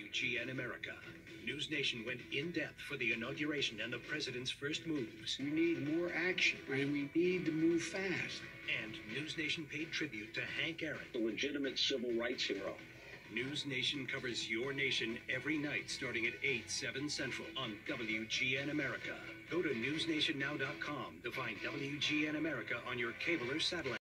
WGN America. News Nation went in-depth for the inauguration and the president's first moves. We need more action, and we need to move fast. And News Nation paid tribute to Hank Aaron, a legitimate civil rights hero. News Nation covers your nation every night starting at 8, 7 Central on WGN America. Go to newsnationnow.com to find WGN America on your cable or satellite.